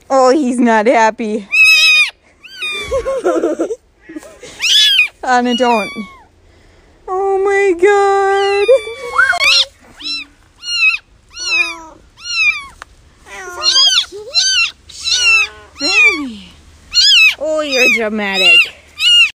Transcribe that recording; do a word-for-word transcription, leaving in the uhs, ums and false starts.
Oh, he's not happy. Anna, don't. Oh my God. Baby. Oh, you're dramatic.